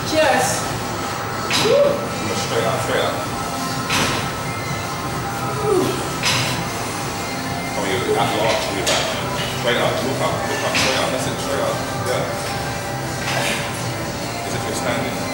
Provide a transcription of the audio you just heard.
Yes. Woo. Straight up, straight up. Come on, you're at last on your back. Straight up, look up, straight up. That's it, straight up. Yeah. As if you're standing.